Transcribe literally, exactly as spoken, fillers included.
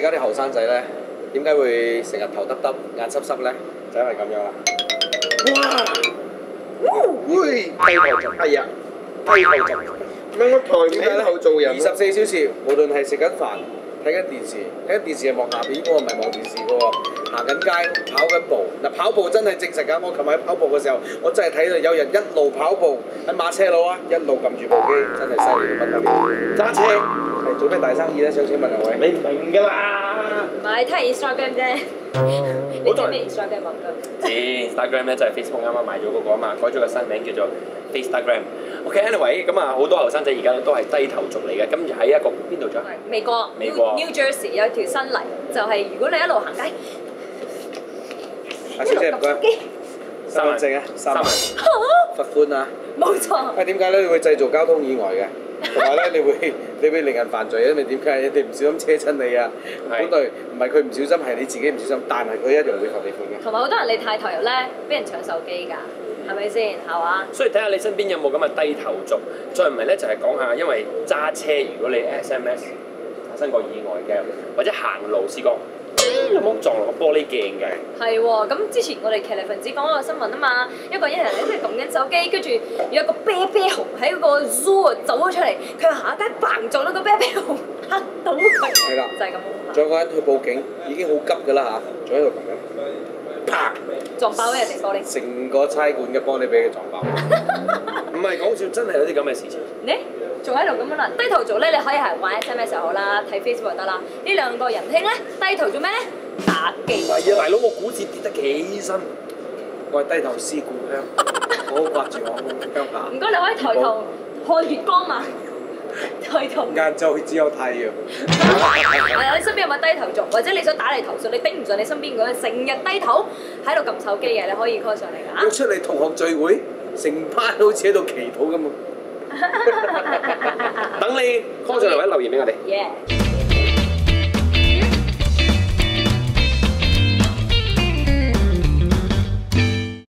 家啲後生仔咧，點解會成日頭耷耷、眼濕濕咧？就因為咁樣啦。哇！喂，低頭族，係啊，低頭族。 掹個台點解咧？ 後做人， 二十四小時，無論係食緊飯、睇緊電視，睇緊電視係望下邊，嗰個唔係望電視嘅喎。行緊街，跑緊步。嗱，跑步真係證實㗎。我琴日喺跑步嘅時候，我真係睇到有人一路跑步喺馬車路啊，一路撳住部機，真係犀利到不得了。揸車係做咩大生意咧？想請問兩位？ 你唔明㗎啦。 唔係睇 Instagram 啫。你知咩 Instagram 啊？ 知 Instagram 咧就係 Facebook 啱啱買咗嗰個啊嘛，改咗個新名叫做 Instagram。OK，anyway，咁啊好多後生仔而家都係低頭族嚟嘅，咁喺一個邊度咗？ 美國， 美國 New Jersey 有條新例，就係如果你一路行街， 阿小姐唔該，身份證啊，三萬，罰款啊！ 冇錯。 啊點解咧？你會製造交通意外嘅，同埋咧你會你會令人犯罪，因為點解？你唔小心車親你啊！本來唔係佢唔小心，係你自己唔小心，但係佢一樣會罰你款嘅。 同埋好多人你太投入咧，俾人搶手機㗎，係咪先？係嘛？ 所以睇下你身邊有冇咁嘅低頭族，再唔係咧就係講下，因為揸車如果你 S M S 發生過意外嘅，或者行路試過。有冇撞落個玻璃鏡嘅？ 係喎，咁之前我哋騎呢分子講嗰個新聞啊嘛，一個人咧即係撳緊手機，跟住有個啤啤熊喺嗰個 zoo 走咗出嚟，佢行下街嘭撞到個啤啤熊，嚇到佢。 係啦， 就係咁。 仲有個人去報警，已經好急㗎啦嚇，仲喺度撳緊，啪撞爆咗人哋玻璃。 成個差館嘅玻璃俾佢撞爆。 唔係講笑，真係有啲咁嘅事情。 你仲喺度咁樣啦？低頭族咧，你可以係玩 S M S 又好啦，睇 Facebook 就得啦。呢兩個人兄咧，低頭做咩咧？打機。 係啊，大佬，我股市跌得幾深， 我係低頭思故鄉，好好掛住我鄉下。 唔該，你可以抬頭看月光嘛？抬頭。 晏晝只有太陽。 係啊，你身邊有冇低頭族？或者你想打嚟投訴，你頂唔順你身邊嗰個成日低頭喺度撳手機嘅，你可以 call 上嚟㗎。 約出嚟同學聚會，成班好似喺度祈禱咁啊！ 等你 call 上嚟或者留言俾我哋。 Yeah。